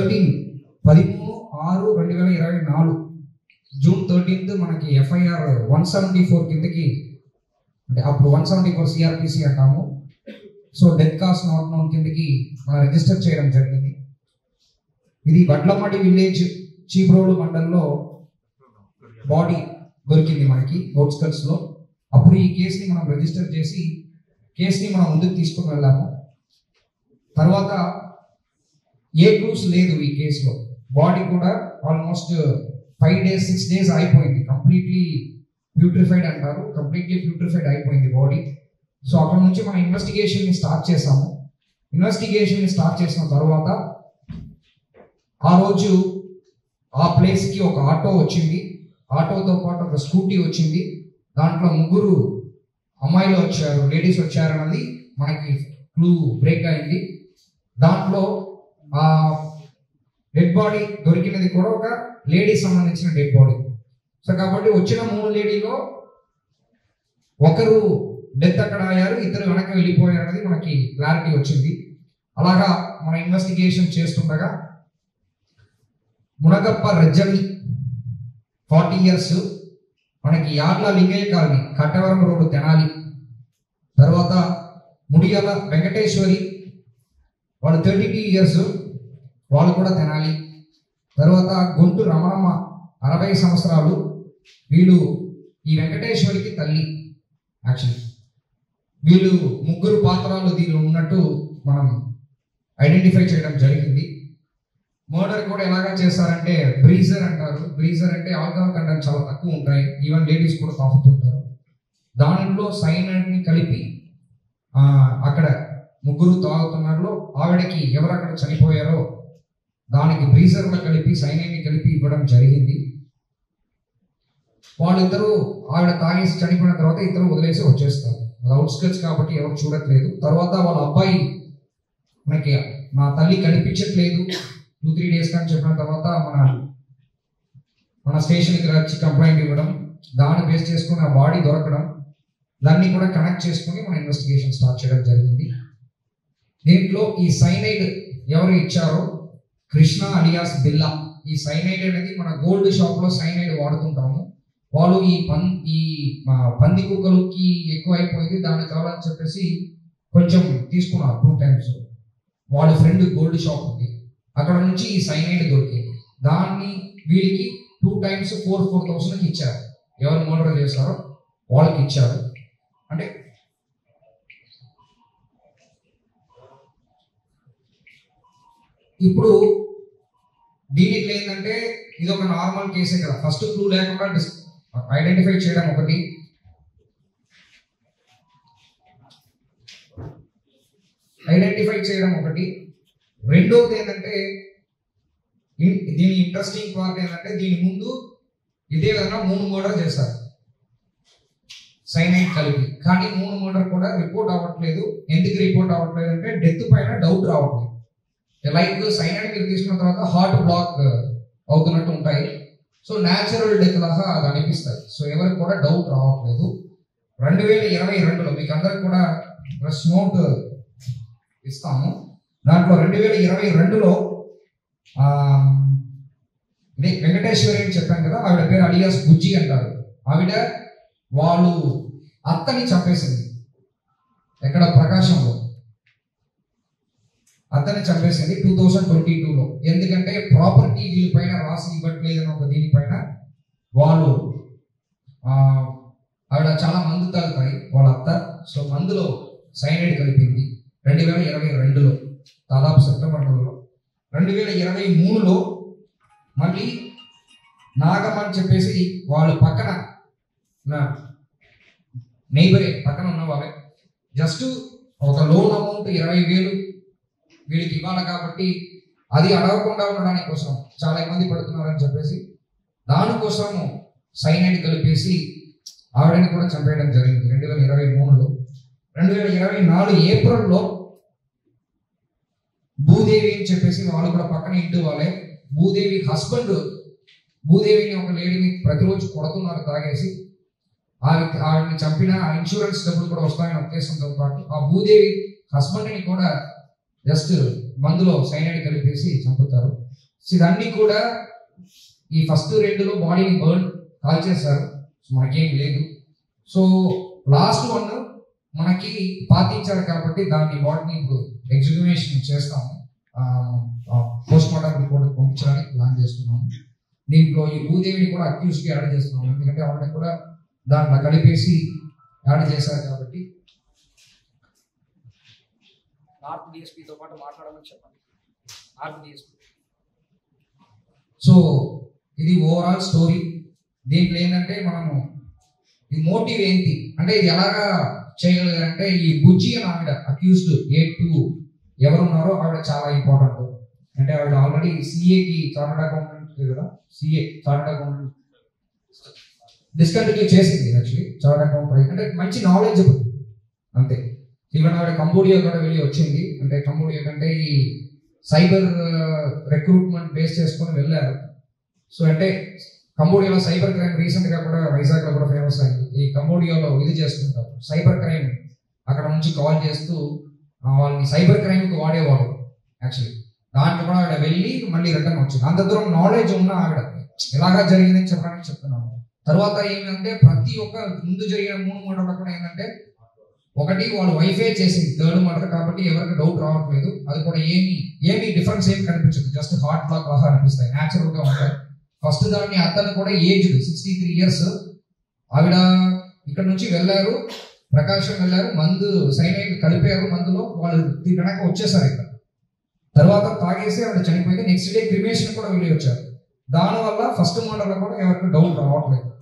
13/6/2024 June 13th మనకి FIR 174 కిందకి, అంటే అప్పుడు 174 CRPC అంటాము. So death cause not known కిందకి మనం రిజిస్టర్ చేయడం జరిగింది. ఇది వడ్లమడి విలేజ్ చీబ్రోలు మండలంలో బాడీ దొరికింది మనకి అవుట్స్కట్స్ లో. అప్పుడు ఈ కేసుని మనం రిజిస్టర్ చేసి కేసుని మనం ముందుకు తీసుకుని వెళ్ళాము. తర్వాత ఏ క్లూస్ లేదు ఈ కేసులో. బాడీ కూడా ఆల్మోస్ట్ 5 days 6 days అయిపోయింది. కంప్లీట్లీ ప్యూట్రిఫైడ్ అంటారు, కంప్లీట్లీ ప్యూట్రిఫైడ్ అయిపోయింది బాడీ. సో అక్కడ నుంచి మనం ఇన్వెస్టిగేషన్ ని స్టార్ట్ చేసాము. ఇన్వెస్టిగేషన్ ని స్టార్ట్ చేసిన తర్వాత ఆ రోజు ఆ ప్లేస్ కి ఒక ఆటో వచ్చింది, ఆటోతో పాటు ఒక స్కూటీ వచ్చింది. దాంట్లో 3 అమ్మాయిలు వచ్చారు, లేడీస్ వచ్చారు అన్నది మనకి క్లూ బ్రేక్ అయింది. దాంట్లో ఆ డెడ్ బాడీ దొరికినది కూడా ఒక లేడీ సంబంధించిన డెడ్ బాడీ. సో కాబట్టి వచ్చిన 3 లేడీలో ఒకరు డెత్ అక్కడ అయ్యారు, ఇద్దరు వెనక్కి వెళ్ళిపోయారు అనేది మనకి క్లారిటీ వచ్చింది. అలాగా మన ఇన్వెస్టిగేషన్ చేస్తుండగా మునగప్ప రజ్జని 40 years, మనకి యార్ల లింగయ్య కాలనీ కట్టవరం రోడ్డు తెనాలి. తర్వాత ముడియాల వెంకటేశ్వరి వాళ్ళు 32 years, వాళ్ళు కూడా తెనాలి. తర్వాత గొంటు రమణమ్మ 60 సంవత్సరాలు, వీళ్ళు ఈ వెంకటేశ్వరికి తల్లి. యాక్చువల్లీ వీళ్ళు 3 పాత్రలు దీనిలో ఉన్నట్టు మనం ఐడెంటిఫై చేయడం జరిగింది. మర్డర్ కూడా ఎలాగా చేస్తారంటే బ్రీజర్ అంటారు. బ్రీజర్ అంటే ఆల్కహాల్ కంటెంట్ చాలా తక్కువ ఉంటాయి, ఈవెన్ లేడీస్ కూడా తాగుతుంటారు. దానిలో సైనైడ్ ని కలిపి అక్కడ 3 తాగుతున్నారు. ఆవిడకి ఎవరక్కడ చనిపోయారో దానికి బ్రీజర్లో కలిపి సైనైడ్ ని కలిపి ఇవ్వడం జరిగింది. వాళ్ళిద్దరూ ఆవిడ తాగేసి చనిపోయిన తర్వాత ఇద్దరు వదిలేసి వచ్చేస్తారు. అది అవుట్స్కట్స్ కాబట్టి ఎవరు చూడట్లేదు. తర్వాత వాళ్ళ అబ్బాయి మనకి నా తల్లి కనిపించట్లేదు 2-3 days అని చెప్పిన తర్వాత మన స్టేషన్కి వచ్చి కంప్లైంట్ ఇవ్వడం, దాన్ని బేస్ చేసుకుని ఆ బాడీ దొరకడం, దాన్ని కూడా కనెక్ట్ చేసుకుని మన ఇన్వెస్టిగేషన్ స్టార్ట్ చేయడం జరిగింది. దీంట్లో ఈ సైనైడ్ ఎవరు ఇచ్చారో కృష్ణ అలియాస్ బిల్లా. ఈ సైనైడ్ అనేది మన గోల్డ్ షాప్ లో సైనైడ్ వాడుతుంటాము. వాళ్ళు ఈ పంది కుక్కలకి ఎక్కువ అయిపోయింది, దాన్ని కావాలని చెప్పేసి కొంచెం తీసుకున్నారు 2 times. వాళ్ళ ఫ్రెండ్ గోల్డ్ షాప్ ఉంది, అక్కడ నుంచి ఈ సైనైడ్ దొరికింది. దాన్ని వీళ్ళకి 2 times 4,000 ఇచ్చారు. ఎవరు మర్డర్ చేశారో వాళ్ళకి ఇచ్చారు. అంటే ఇప్పుడు దీనికి ఏంటంటే ఇది ఒక నార్మల్ కేసే కదా. ఫస్ట్ క్లూ లేకుండా ఐడెంటిఫై చేయడం ఒకటి, రెండోది ఏంటంటే దీని ఇంట్రెస్టింగ్ పార్ట్ ఏంటంటే దీని ముందు ఇదే విధంగా 3 మర్డర్ చేశారు సైనైడ్ కలిపి. కానీ 3 మర్డర్ కూడా రిపోర్ట్ అవ్వట్లేదు. ఎందుకు రిపోర్ట్ అవ్వట్లేదు అంటే డెత్ పైన డౌట్ రావట్లేదు. లైక్ సైనైడ్ మీరు తీసుకున్న తర్వాత హార్ట్ బ్లాక్ అవుతున్నట్టు ఉంటాయి. సో న్యాచురల్ డెత్ లాగా అది అనిపిస్తుంది. సో ఎవరికి కూడా డౌట్ రావట్లేదు. 2022లో మీకు అందరికి కూడా ప్రెస్ నోట్ ఇస్తాము. దాంట్లో 2022లో వెంకటేశ్వరి అని చెప్పాను కదా, ఆవిడ పేరు అలియాస్ బుజ్జి అంటారు. ఆవిడ వాళ్ళు అత్తని చంపేసింది. ఎక్కడ? ప్రకాశంలో అతన్ని చంపేసింది 2022లో. ఎందుకంటే ప్రాపర్టీ వీళ్ళ పైన రాసి ఇవ్వట్లేదని ఒక దీనిపైన వాళ్ళు ఆవిడ చాలా మందు తాగుతాయి వాళ్ళ అత్త. సో మందులో సైనైడ్ కలిపింది 2022లో, దాదాపు సెప్టెంబర్ నెలలో. 2023లో మళ్ళీ నాగమ్మ అని చెప్పేసి వాళ్ళు పక్కన నైబరే, పక్కన ఉన్న వాళ్ళే, జస్ట్ ఒక లోన్ అమౌంట్ 20,000 వీళ్ళకి ఇవ్వాలి కాబట్టి అది అడగకుండా ఉండడానికి కోసం చాలా ఇబ్బంది పడుతున్నారని చెప్పేసి దానికోసము సైనైడ్ కలిపేసి ఆవిడని కూడా చంపేయడం జరిగింది 2023లో. 2024 ఏప్రిల్లో భూదేవి అని చెప్పేసి వాళ్ళు కూడా పక్కన ఇంటి వాళ్ళే, భూదేవి హస్బెండ్, భూదేవిని ఒక లేడీని ప్రతిరోజు కొడుతున్నారు తాగేసి. ఆవిడని చంపిన ఇన్సూరెన్స్ డబ్బులు కూడా వస్తాయని ఉద్దేశంతో పాటు ఆ భూదేవి హస్బెండ్ని కూడా జస్ట్ మందులో సైనైడ్ కలిపేసి చంపుతారు. సో ఇదన్నీ కూడా ఈ ఫస్ట్ 2లో బాడీని కాల్ చేశారు. సో మనకేం లేదు. సో లాస్ట్ 1 మనకి పాటించారు కాబట్టి దాన్ని బాడీని ఇప్పుడు ఎగ్జిక్యూషన్ చేస్తాము. పోస్ట్ మార్టం రిపోర్ట్ పంపించడానికి ప్లాన్ చేస్తున్నాము. దీంట్లో ఈ భూదేవిని కూడా అక్యూజ్కి యాడ్ చేస్తున్నాము, ఎందుకంటే ఆవిడ కూడా దాంట్లో కలిపేసి యాడ్ చేశారు కాబట్టి. నార్త్ డిఎస్పీతో పాటు మాట్లాడమని చెప్పండి. North DSP. సో ఇది ఓవరాల్ స్టోరీ. దీంట్లో ఏంటంటే మనము ఈ మోటివ్ ఏంటి అంటే ఇది ఎలాగా చేయగలిగారంటే ఈ బుజ్జి అని ఆవిడ అక్యూజ్డ్ A2 ఎవరున్నారో ఆవిడ చాలా ఇంపార్టెంట్. అంటే ఆవిడ ఆల్రెడీ సిఏకి చార్టర్డ్ అకౌంటెంట్ కదా, సిఏ చార్టర్డ్ అకౌంటెంట్ డిస్కంటిన్యూ చేసింది. యాక్చువల్లీ చార్టర్డ్ అకౌంటెంట్ అంటే మంచి నాలెడ్జబుల్ అంతే. ఈవెన్ ఆవిడ కంబోడియా కూడా వెళ్ళి వచ్చింది. అంటే కంబోడియా కంటే ఈ సైబర్ రిక్రూట్మెంట్ బేస్ చేసుకొని వెళ్ళారు. సో అంటే కంబోడియాలో సైబర్ క్రైమ్ రీసెంట్ గా కూడా వైజాగ్ లో కూడా ఫేమస్ అయింది. ఈ కంబోడియాలో ఇది చేస్తుంటారు సైబర్ క్రైమ్, అక్కడ నుంచి కాల్ చేస్తూ వాళ్ళని సైబర్ క్రైమ్ కి వాడేవాడు. యాక్చువల్లీ దాంట్లో కూడా ఆవిడ వెళ్ళి మళ్ళీ రిటర్న్ వచ్చింది. అంత దూరం నాలెడ్జ్ ఉన్న ఆవిడ ఎలాగా జరిగిందని చెప్పడానికి చెప్తున్నాను. తర్వాత ఏంటంటే ప్రతి ఒక్క ముందు జరిగిన 3 మర్డర్లు కూడా ఏంటంటే ఒకటి వాళ్ళ వైఫే చేసింది 3rd మర్డర్ కాబట్టి ఎవరికి డౌట్ రావట్లేదు. అది కూడా ఏమి డిఫరెన్స్ ఏమి కనిపించదు, జస్ట్ హార్ట్ బ్లాక్ లాగా అనిపిస్తాయి, న్యాచురల్ గా ఉంటాయి. ఫస్ట్ దాన్ని అతను కూడా ఏజ్డ్ 63 years. ఆవిడ ఇక్కడ నుంచి వెళ్ళారు, ప్రకాశం వెళ్ళారు, మందు సైనైడ్ కలిపారు మందులో, వాళ్ళు వెనక వచ్చేసారు ఇక్కడ. తర్వాత తాగేసి ఆవిడ చనిపోయింది. నెక్స్ట్ డే క్రిమేషన్ కూడా వెళ్ళి వచ్చారు. దానివల్ల ఫస్ట్ మర్డర్లో కూడా ఎవరికి డౌట్ రావట్లేదు.